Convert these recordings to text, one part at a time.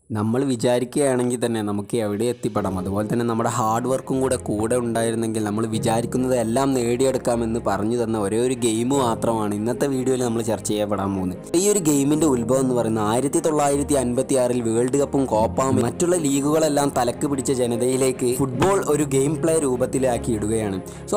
നമ്മൾ വിചാരിക്കുകയാണെങ്കിൽ തന്നെ നമുക്ക് എവിടെ എത്തിപ്പെടാം. അതുപോലെ തന്നെ നമ്മുടെ ഹാർഡ് വർക്കും കൂടെ ഉണ്ടായിരുന്നെങ്കിൽ നമ്മൾ വിചാരിക്കുന്നത് എല്ലാം നേടിയെടുക്കാമെന്ന് പറഞ്ഞു തന്ന ഒരേ ഒരു ഗെയിം മാത്രമാണ് ഇന്നത്തെ വീഡിയോയിൽ നമ്മൾ ചർച്ച ചെയ്യപ്പെടാൻ പോകുന്നത്. ഈ ഒരു ഗെയിമിൻ്റെ ഉത്ഭവം എന്ന് പറയുന്നത് 1956 വേൾഡ് കപ്പും കോപ്പയും മറ്റുള്ള ലീഗുകളെല്ലാം തലക്ക് പിടിച്ച ജനതയിലേക്ക് ഫുട്ബോൾ ഒരു ഗെയിം പ്ലേ രൂപത്തിലാക്കി ഇടുകയാണ്. സോ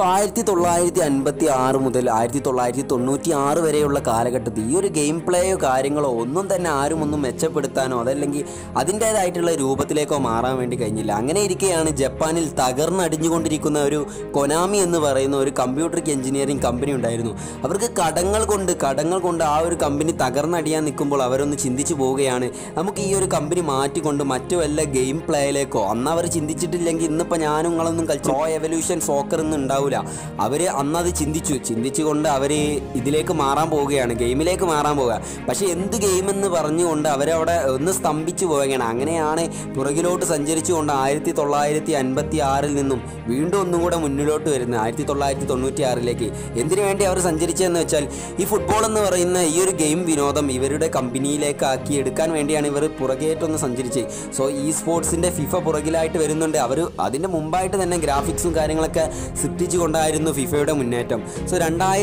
1956 മുതൽ 1996 വരെയുള്ള കാലഘട്ടത്തിൽ ഈ ഒരു ഗെയിം പ്ലേയോ കാര്യങ്ങളോ ഒന്നും തന്നെ ആരും ഒന്നും മെച്ചപ്പെടുത്താനോ അതല്ലെങ്കിൽ അതിൻ്റേതായിട്ടുള്ള രൂപത്തിലേക്കോ മാറാൻ വേണ്ടി കഴിഞ്ഞില്ല. അങ്ങനെ ഇരിക്കെയാണ് ജപ്പാനിൽ തകർന്നടിഞ്ഞുകൊണ്ടിരിക്കുന്ന ഒരു കൊനാമി എന്ന് പറയുന്ന ഒരു കമ്പ്യൂട്ടർ എഞ്ചിനീയറിംഗ് കമ്പനി ഉണ്ടായിരുന്നു. അവർക്ക് കടങ്ങൾ കൊണ്ട് ആ ഒരു കമ്പനി തകർന്നടിയാൻ നിൽക്കുമ്പോൾ അവരൊന്ന് ചിന്തിച്ചു പോവുകയാണ്, നമുക്ക് ഈ ഒരു കമ്പനി മാറ്റിക്കൊണ്ട് മറ്റു വല്ല ഗെയിം പ്ലേയിലേക്കോ, അന്ന് അവർ ചിന്തിച്ചിട്ടില്ലെങ്കിൽ ഇന്നിപ്പോൾ ഞാനും നിങ്ങളൊന്നും കളിച്ചു പ്രോ എവല്യൂഷൻ സോക്കർ ഒന്നും ഉണ്ടാവില്ല. അവർ അന്നത് ചിന്തിച്ചുകൊണ്ട് അവർ ഇതിലേക്ക് മാറാൻ പോവുകയാണ്, ഗെയിമിലേക്ക് മാറാൻ പോവുക. പക്ഷേ എന്ത് ഗെയിമെന്ന് പറഞ്ഞുകൊണ്ട് അവരവിടെ ഒന്ന് സ്തംഭിച്ചു പോവുകയാണ്. അങ്ങനെയാണ് പുറകിലോട്ട് സഞ്ചരിച്ചുകൊണ്ട് 1956 നിന്നും വീണ്ടും ഒന്നും കൂടെ മുന്നിലോട്ട് വരുന്നത് 1996 എന്തിനു വേണ്ടി അവർ സഞ്ചരിച്ചതെന്ന് വെച്ചാൽ ഈ ഫുട്ബോൾ എന്ന് പറയുന്ന ഈ ഒരു ഗെയിം വിനോദം ഇവരുടെ കമ്പനിയിലേക്ക് ആക്കി എടുക്കാൻ വേണ്ടിയാണ് ഇവർ പുറകേറ്റൊന്ന് സഞ്ചരിച്ചത്. സോ ഈ സ്പോർട്സിൻ്റെ ഫിഫ പുറകിലായിട്ട് വരുന്നുണ്ട്. അവർ അതിൻ്റെ മുമ്പായിട്ട് തന്നെ ഗ്രാഫിക്സും കാര്യങ്ങളൊക്കെ സൃഷ്ടിച്ചുകൊണ്ടായിരുന്നു ഫിഫയുടെ മുന്നേറ്റം. സോ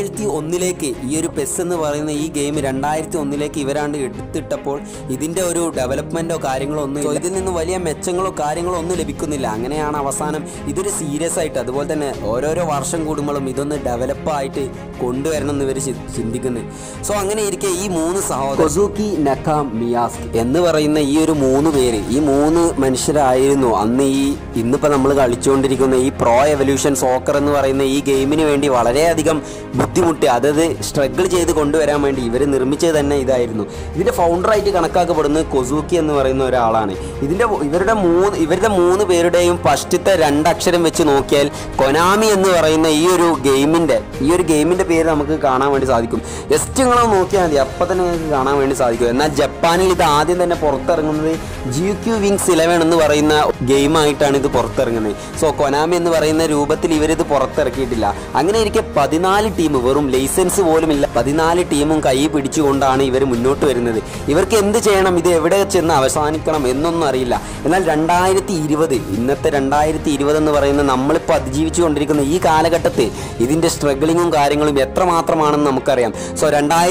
2001 ഈ ഒരു പെസ് എന്ന് പറയുന്ന ഈ ഗെയിം 2001 ഇവരാണ്ട് എടുത്തിട്ടപ്പോൾ ഇതിൻ്റെ ഒരു ഡെവലപ്മെൻറ്റോ കാര്യങ്ങളോ ഒന്നും, ഇതിൽ നിന്ന് വലിയ മെച്ചങ്ങളോ കാര്യങ്ങളോ ഒന്നും ലഭിക്കുന്നില്ല. അങ്ങനെയാണ് അവസാനം ഇതൊരു സീരിയസ് ആയിട്ട് അതുപോലെ തന്നെ ഓരോരോ വർഷം കൂടുമ്പോഴും ഇതൊന്ന് ഡെവലപ്പായിട്ട് കൊണ്ടുവരണം എന്ന് ഇവർ ചിന്തിക്കുന്നത്. സോ അങ്ങനെ ഇരിക്കെ ഈ 3 സഹോദരൻ കൊസൂക്കി, നക്ക, മിയാസ്കി എന്ന് പറയുന്ന ഈ ഒരു 3 പേര്, ഈ 3 മനുഷ്യരായിരുന്നു അന്ന് ഇന്നിപ്പോൾ നമ്മൾ കളിച്ചുകൊണ്ടിരിക്കുന്ന ഈ പ്രോ എവല്യൂഷൻ സോക്കർ എന്ന് പറയുന്ന ഈ ഗെയിമിന് വേണ്ടി വളരെയധികം ബുദ്ധിമുട്ടി അതായത് സ്ട്രഗിൾ ചെയ്ത് കൊണ്ടുവരാൻ വേണ്ടി ഇവർ നിർമ്മിച്ചത് തന്നെ ഇതായിരുന്നു. ഇതിൻ്റെ ഫൗണ്ടറായിട്ട് കണക്കാക്കപ്പെടുന്നത് കൊസൂക്കി എന്ന് പറയുന്ന ഒരാളാണ്. ഇവരുടെ 3 പേരുടെയും ഫസ്റ്റത്തെ 2 അക്ഷരം വെച്ച് നോക്കിയാൽ കൊനാമി എന്ന് പറയുന്ന ഈ ഒരു ഗെയിമിൻ്റെ പേര് നമുക്ക് കാണാൻ വേണ്ടി സാധിക്കും. ജസ്റ്റ് നിങ്ങളെ നോക്കിയാൽ മതി, അപ്പം തന്നെ നിങ്ങൾക്ക് കാണാൻ വേണ്ടി സാധിക്കും. എന്നാൽ ജപ്പാനിൽ ഇത് ആദ്യം തന്നെ പുറത്തിറങ്ങുന്നത് GQ Wings 11 എന്ന് പറയുന്ന ഗെയിമായിട്ടാണ് ഇത് പുറത്തിറങ്ങുന്നത്. സോ കൊനാമി എന്ന് പറയുന്ന രൂപത്തിൽ ഇവരിത് പുറത്തിറക്കിയിട്ടില്ല. അങ്ങനെ ഇരിക്കെ 14 ടീം, വെറും ലൈസൻസ് പോലും ഇല്ല, 14 ടീമും കൈ പിടിച്ചുകൊണ്ടാണ് ഇവർ മുന്നോട്ട് വരുന്നത്. ഇവർക്ക് എന്ത് ചെയ്യണം, ഇത് എവിടെ ചെന്ന് അവസാനിക്കണം എന്നൊന്നും അറിയില്ല. എന്നാൽ 2020 ഇന്നത്തെ 2020 എന്ന് പറയുന്ന നമ്മളിപ്പോൾ അതിജീവിച്ചു കൊണ്ടിരിക്കുന്ന ഈ കാലഘട്ടത്തിൽ ഇതിൻ്റെ സ്ട്രഗിളിങ്ങും കാര്യങ്ങളും എത്രമാത്രമാണെന്ന് നമുക്കറിയാം. സോ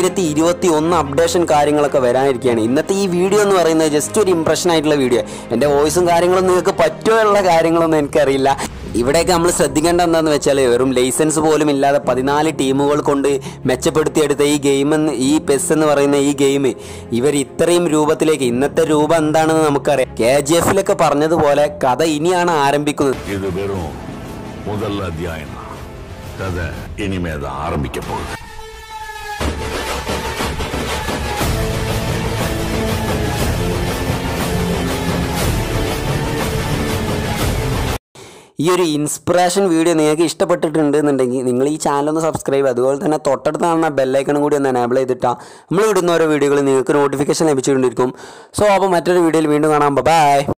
2021 അപ്ഡേഷൻ കാര്യങ്ങളൊക്കെ വരാനിരിക്കുകയാണ്. ഇന്നത്തെ ഈ വീഡിയോ എന്ന് പറയുന്നത് ജസ്റ്റ് ഒരു ഇംപ്രഷൻ ആയിട്ടുള്ള വീഡിയോ. എൻ്റെ വോയിസും കാര്യങ്ങളും നിങ്ങൾക്ക് പറ്റുമോ കാര്യങ്ങളൊന്നും എനിക്കറിയില്ല. ഇവിടെയൊക്കെ നമ്മൾ ശ്രദ്ധിക്കേണ്ട എന്താണെന്ന് വെച്ചാൽ വെറും ലൈസൻസ് പോലും ഇല്ലാതെ 14 ടീമുകൾ കൊണ്ട് മെച്ചപ്പെടുത്തിയെടുത്ത ഈ ഗെയിം, ഈ പെസ് എന്ന് പറയുന്ന ഈ ഗെയിം ഇവർ ഇത്രയും രൂപത്തിലേക്ക്, ഇന്നത്തെ രൂപം എന്താണെന്ന് നമുക്കറിയാം. KGF പറഞ്ഞതുപോലെ കഥ ഇനിയാണ് ആരംഭിക്കുന്നത്. ഇത് വെറും മുതൽ അധ്യായം, കഥ ഇനിമേത് ആരംഭിക്കപ്പോൾ ഈ ഒരു ഇൻസ്പിറേഷൻ വീഡിയോ നിങ്ങൾക്ക് ഇഷ്ടപ്പെട്ടിട്ടുണ്ടെന്നുണ്ടെങ്കിൽ നിങ്ങൾ ഈ ചാനലൊന്ന് സബ്സ്ക്രൈബ്, അതുപോലെ തന്നെ തൊട്ടടുത്ത് കാണുന്ന ബെല്ലൈക്കണും കൂടി ഒന്ന് എനേബിൾ ചെയ്തിട്ടാൽ നമ്മൾ ഇടുന്ന ഓരോ വീഡിയോകൾ നിങ്ങൾക്ക് നോട്ടിഫിക്കേഷൻ ലഭിച്ചുകൊണ്ടിരിക്കും. സോ അപ്പോൾ മറ്റൊരു വീഡിയോയിൽ വീണ്ടും കാണാം. ബൈ.